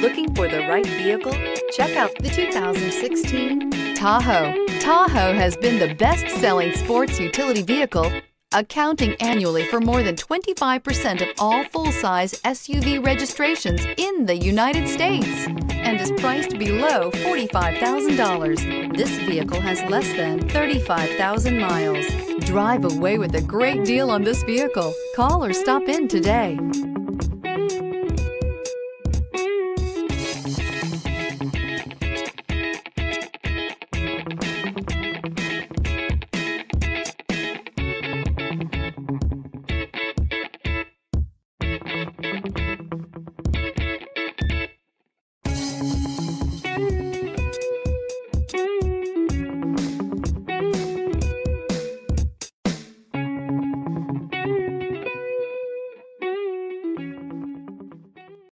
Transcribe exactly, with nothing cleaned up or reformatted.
Looking for the right vehicle? Check out the two thousand sixteen Tahoe. Tahoe has been the best-selling sports utility vehicle, accounting annually for more than twenty-five percent of all full-size S U V registrations in the United States, and is priced below forty-five thousand dollars. This vehicle has less than thirty-five thousand miles. Drive away with a great deal on this vehicle. Call or stop in today.